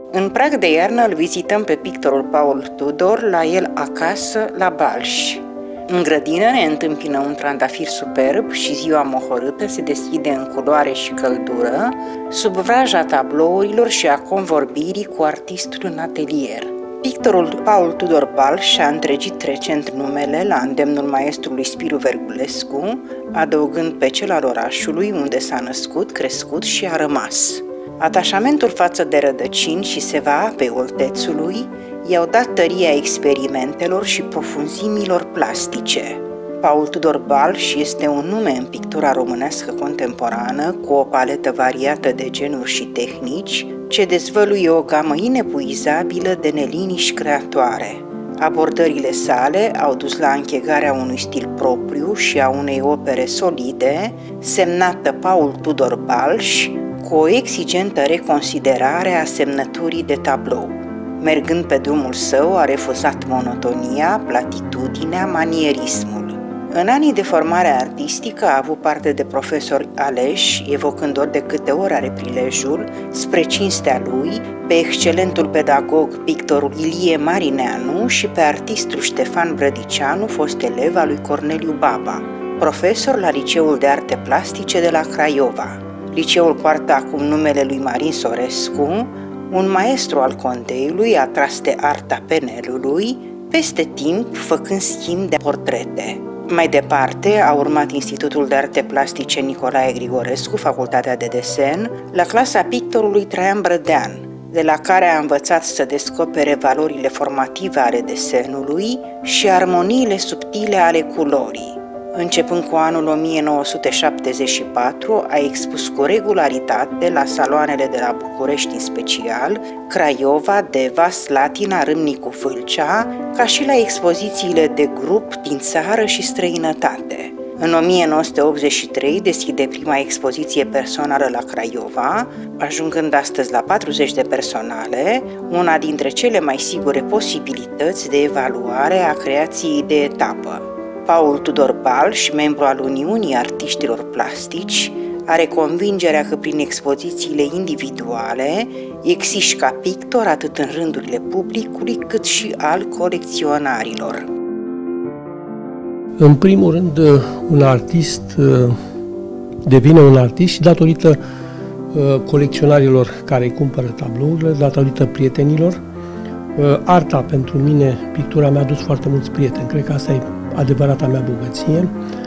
În prag de iarnă îl vizităm pe pictorul Paul Tudor la el acasă, la Balș. În grădină ne întâmpină un trandafir superb și ziua mohorâtă se deschide în culoare și căldură, sub vraja tablourilor și a convorbirii cu artistul în atelier. Pictorul Paul Tudor Balș și-a întregit recent numele la îndemnul maestrului Spiru Vergulescu, adăugând pe cel al orașului unde s-a născut, crescut și a rămas. Atașamentul față de rădăcini și seva apei oltețului i-au dat tăria experimentelor și profunzimilor plastice. Paul Tudor Balș este un nume în pictura românească contemporană cu o paletă variată de genuri și tehnici ce dezvăluie o gamă inepuizabilă de neliniști creatoare. Abordările sale au dus la închegarea unui stil propriu și a unei opere solide, semnată Paul Tudor Balș, cu o exigentă reconsiderare a semnăturii de tablou. Mergând pe drumul său, a refuzat monotonia, platitudinea, manierismul. În anii de formare artistică a avut parte de profesori aleși, evocând ori de câte ori are prilejul, spre cinstea lui, pe excelentul pedagog pictorul Ilie Marineanu și pe artistul Ștefan Brădicianu, fost elev al lui Corneliu Baba, profesor la Liceul de Arte Plastice de la Craiova. Liceul poartă acum numele lui Marin Sorescu, un maestru al Condeiului atras de arta penelului, peste timp făcând schimb de portrete. Mai departe a urmat Institutul de Arte Plastice Nicolae Grigorescu, Facultatea de Desen, la clasa pictorului Traian Brădean, de la care a învățat să descopere valorile formative ale desenului și armoniile subtile ale culorii. Începând cu anul 1974, a expus cu regularitate la saloanele de la București în special, Craiova, Deva, Slatina, Râmnicu Vâlcea, ca și la expozițiile de grup din țară și străinătate. În 1983 deschide prima expoziție personală la Craiova, ajungând astăzi la 40 de personale, una dintre cele mai sigure posibilități de evaluare a creației de etapă. Paul Tudor Balș, membru al Uniunii Artiștilor Plastici, are convingerea că prin expozițiile individuale există ca pictor atât în rândurile publicului cât și al colecționarilor. În primul rând, un artist devine un artist și datorită colecționarilor care îi cumpără tablourile, datorită prietenilor. Arta pentru mine, pictura mi-a dus foarte mulți prieteni. Cred că asta e adevărata mea bogăție.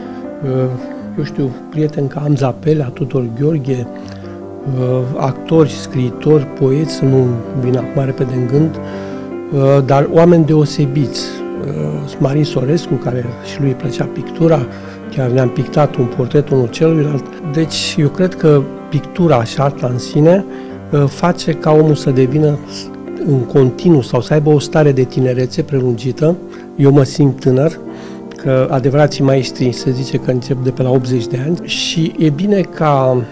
Eu știu, prieteni ca Amza Pelea, Tudor Gheorghe, actori, scriitori, poeți, nu vin acum repede în gând, dar oameni deosebiți. Marin Sorescu, care și lui îi plăcea pictura, chiar ne-am pictat un portret unul celuilalt. Deci eu cred că pictura și arta în sine face ca omul să devină în continuu sau să aibă o stare de tinerețe prelungită. Eu mă simt tânăr, că adevărații maestri se zice că încep de pe la 80 de ani și e bine ca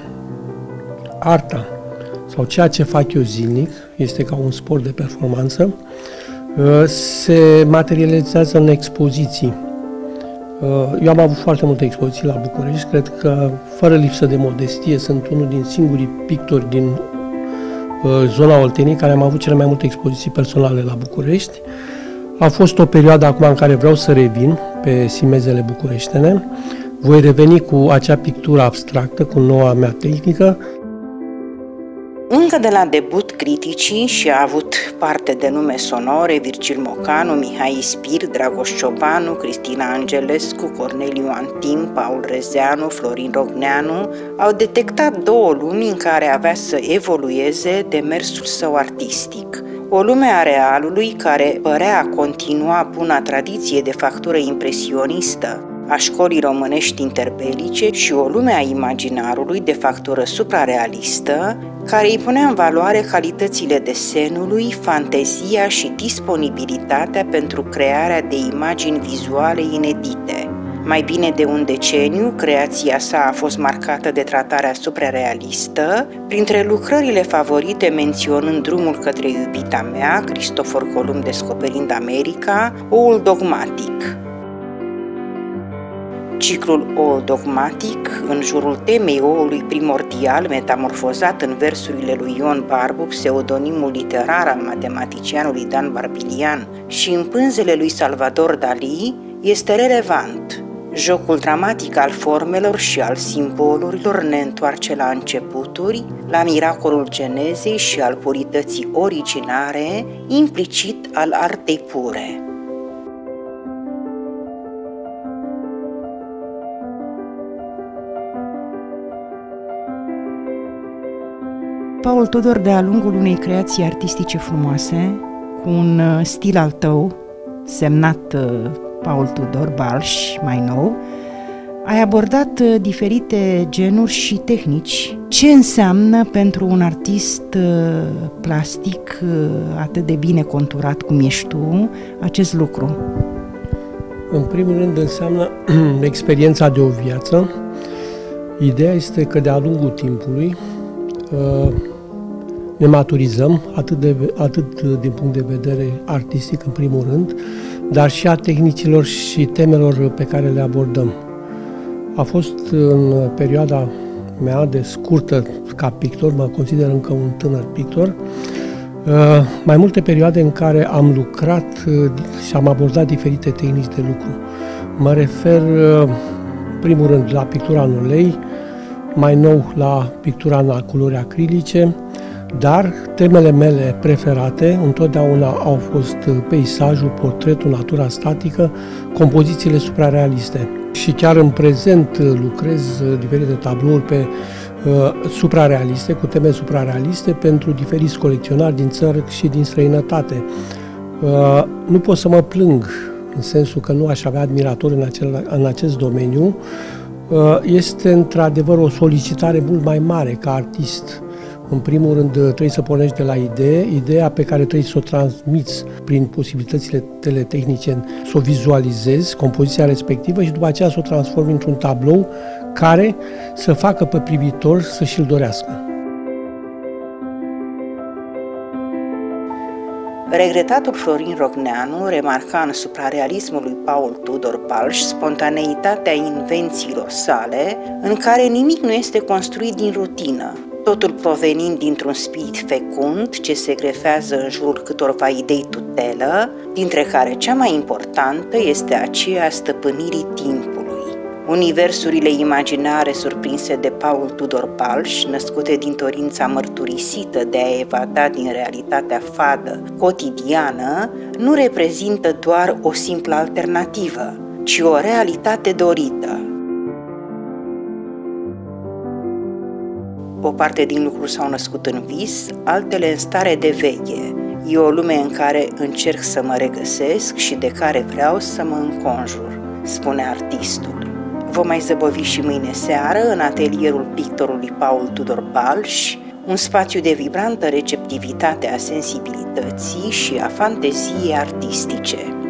arta sau ceea ce fac eu zilnic, este ca un sport de performanță, se materializează în expoziții. Eu am avut foarte multe expoziții la București, cred că, fără lipsă de modestie, sunt unul din singurii pictori din zona Olteniei care am avut cele mai multe expoziții personale la București. A fost o perioadă acum în care vreau să revin pe simezele bucureștene. Voi reveni cu acea pictură abstractă, cu noua mea tehnică. Încă de la debut criticii și a avut parte de nume sonore Virgil Mocanu, Mihai Ispir, Dragoș Ciobanu, Cristina Angelescu, Corneliu Antim, Paul Rezeanu, Florin Rogneanu, au detectat două lumi în care avea să evolueze demersul său artistic. O lume a realului care părea continua buna tradiție de factură impresionistă a școlii românești interbelice și o lume a imaginarului de factură suprarealistă, care îi punea în valoare calitățile desenului, fantezia și disponibilitatea pentru crearea de imagini vizuale inedite. Mai bine de un deceniu, creația sa a fost marcată de tratarea suprarealistă, printre lucrările favorite menționând Drumul către iubita mea, Cristofor Columb descoperind America, Oul dogmatic. Ciclul oul dogmatic, în jurul temei oului primordial, metamorfozat în versurile lui Ion Barbu, pseudonimul literar al matematicianului Dan Barbilian, și în pânzele lui Salvador Dalí, este relevant. Jocul dramatic al formelor și al simbolurilor ne întoarce la începuturi, la miracolul genezei și al purității originare, implicit al artei pure. Paul Tudor, de-a lungul unei creații artistice frumoase, cu un stil al tău, semnat Paul Tudor Balș, mai nou, ai abordat diferite genuri și tehnici. Ce înseamnă pentru un artist plastic atât de bine conturat cum ești tu acest lucru? În primul rând înseamnă experiența de o viață. Ideea este că de-a lungul timpului ne maturizăm, atât din punct de vedere artistic, în primul rând, dar și a tehnicilor și temelor pe care le abordăm. A fost în perioada mea de scurtă ca pictor, mă consider încă un tânăr pictor, mai multe perioade în care am lucrat și am abordat diferite tehnici de lucru. Mă refer, în primul rând, la pictura în ulei, mai nou la pictura în culori acrilice, dar temele mele preferate întotdeauna au fost peisajul, portretul, natura statică, compozițiile suprarealiste. Și chiar în prezent lucrez diferite tablouri pe suprarealiste, cu teme suprarealiste pentru diferiți colecționari din țări și din străinătate. Nu pot să mă plâng în sensul că nu aș avea admiratori în acest domeniu. Este într-adevăr o solicitare mult mai mare ca artist. În primul rând trebuie să pornești de la ideea pe care trebuie să o transmiți prin posibilitățile tale tehnice, să o vizualizezi, compoziția respectivă, și după aceea să o transformi într-un tablou care să facă pe privitor să și-l dorească. Regretatul Florin Rogneanu remarca în suprarealismul lui Paul Tudor Balș spontaneitatea invențiilor sale, în care nimic nu este construit din rutină, totul provenind dintr-un spirit fecund ce se grefează în jurul câtorva idei tutelă, dintre care cea mai importantă este aceea a stăpânirii timpului. Universurile imaginare surprinse de Paul Tudor Balș, născute din dorința mărturisită de a evada din realitatea fadă, cotidiană, nu reprezintă doar o simplă alternativă, ci o realitate dorită. O parte din lucruri s-au născut în vis, altele în stare de veche. E o lume în care încerc să mă regăsesc și de care vreau să mă înconjur, spune artistul. Vom mai zăbovi și mâine seară în atelierul pictorului Paul Tudor Balș, un spațiu de vibrantă receptivitate a sensibilității și a fanteziei artistice.